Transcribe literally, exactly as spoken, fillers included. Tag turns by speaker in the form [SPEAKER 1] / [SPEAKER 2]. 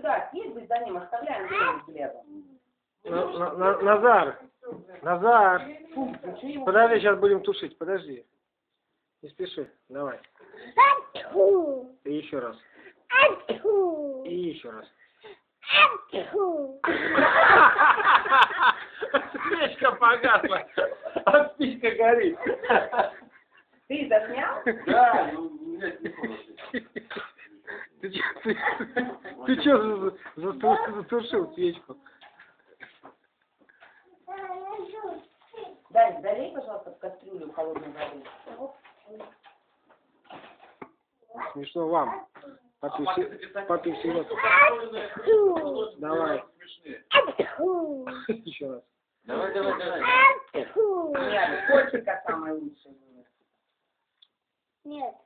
[SPEAKER 1] сюда, съездить за ним, оставляем Леню с Глебом.
[SPEAKER 2] На, на, на, Назар, Назар,
[SPEAKER 1] Фу, ты что его...
[SPEAKER 2] подожди, сейчас будем тушить, подожди. Не спеши, давай. И еще раз. И еще раз. Свечка погасла, а спичка горит.
[SPEAKER 1] Ты заснял?
[SPEAKER 3] Да, ну, у меня телефон.
[SPEAKER 2] Ты че, ты, ты че затушил свечку?
[SPEAKER 1] Дай, долей, пожалуйста, в кастрюлю холодной воды.
[SPEAKER 2] Смешно вам. Папе, папе всего. Давай. Еще раз.
[SPEAKER 3] Давай, давай, давай.
[SPEAKER 1] Нет, котика самое лучшее.
[SPEAKER 4] Нет.